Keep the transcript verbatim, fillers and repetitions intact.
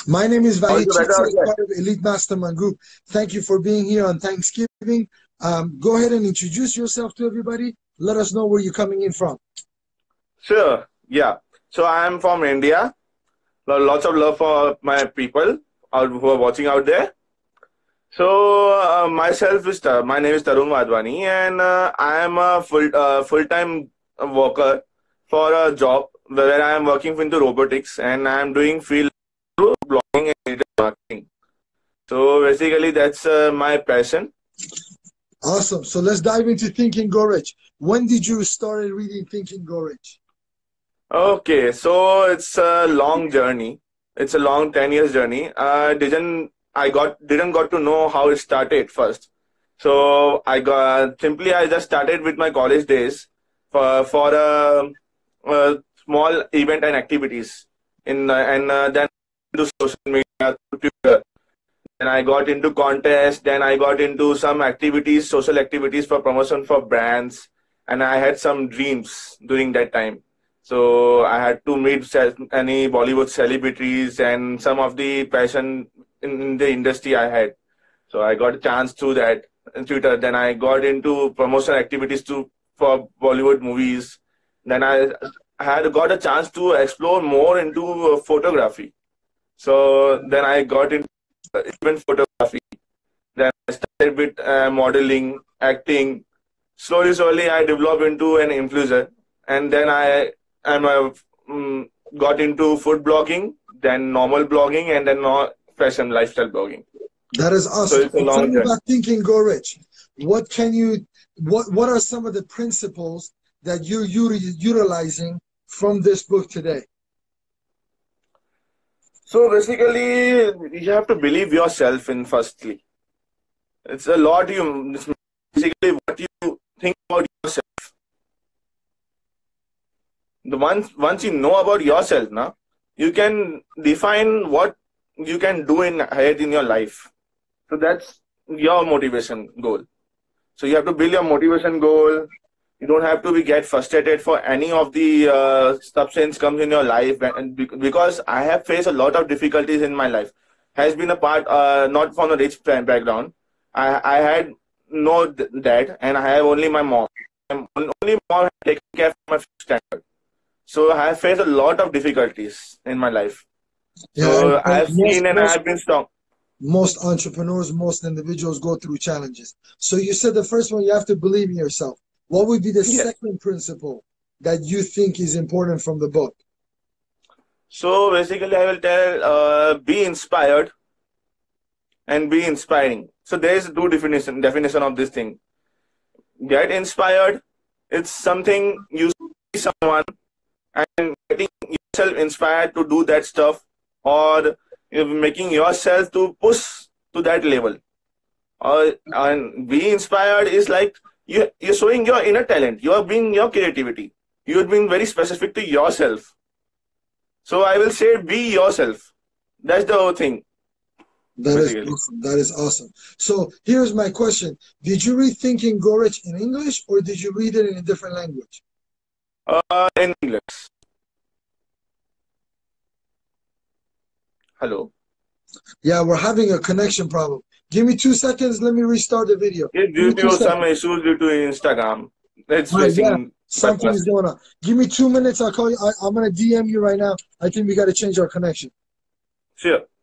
My name is How is Vahid the weather Chitsa, out as there? part of Elite Mastermind Group. Thank you for being here on Thanksgiving. Um, go ahead and introduce yourself to everybody. Let us know where you're coming in from. Sure. Yeah. So I'm from India. Lo- Lots of love for my people out who are watching out there. So uh, myself is Tar- my name is Tarun Wadhwani, and uh, I am a full uh, full time worker for a job where I am working into robotics, and I am doing field blogging and digital marketing. So basically, that's uh, my passion. Awesome. So let's dive into Think and Grow Rich. When did you start reading Think and Grow Rich? Okay, so it's a long journey. It's a long ten years journey. I didn't I got didn't got to know how it started first. So I got simply I just started with my college days for for a, a small event and activities in uh, and uh, then to social media, to Twitter. Then I got into contests. Then I got into some activities, social activities for promotion for brands, and I had some dreams during that time. So I had to meet ce- any Bollywood celebrities and some of the passion in, in the industry I had. So I got a chance through that in Twitter. Then I got into promotion activities to for Bollywood movies. Then I had got a chance to explore more into uh, photography. So then I got into uh, event photography. Then I started with uh, modeling, acting. Slowly, slowly, I developed into an influencer, and then I am a, mm, got into food blogging, then normal blogging, and then no, fashion lifestyle blogging. That is So awesome. it's a So tell long me journey. about Think and Grow Rich. What can you, what, what are some of the principles that you're uti- utilizing from this book today? So basically, you have to believe yourself in firstly. It's a lot you it's basically what you think about yourself. The once once you know about yourself now, you can define what you can do in ahead in your life. So that's your motivation goal. So you have to build your motivation goal. You don't have to be get frustrated for any of the uh, substance comes in your life, and bec- because I have faced a lot of difficulties in my life. Has been a part uh, not from a rich pa- background. I I had no th- dad, and I have only my mom. And only mom had taken care of my standard. So I have faced a lot of difficulties in my life. Yeah, and, So I and have most, seen and I most have been strong. most entrepreneurs, most individuals go through challenges. So you said the first one, you have to believe in yourself. What would be the Yes. second principle that you think is important from the book? So basically, I will tell uh, be inspired and be inspiring. So there is two definition definition of this thing. Get inspired. It's something you see someone and getting yourself inspired to do that stuff, or you know, making yourself to push to that level. Or and be inspired is like you you're showing your inner talent. You are being your creativity. You're being very specific to yourself. So I will say be yourself. That's the whole thing, That is basically. awesome. That is awesome. So here's my question. Did you read Think and Grow Rich in English or did you read it in a different language? Uh, in English. Hello. Yeah, we're having a connection problem. Give me two seconds. Let me restart the video. It's Give due me two to some seconds. issues due to Instagram. It's All right, yeah. facing my Something is past. going on. Give me two minutes. I'll call you. I, I'm going to D M you right now. I think we got to change our connection. Sure.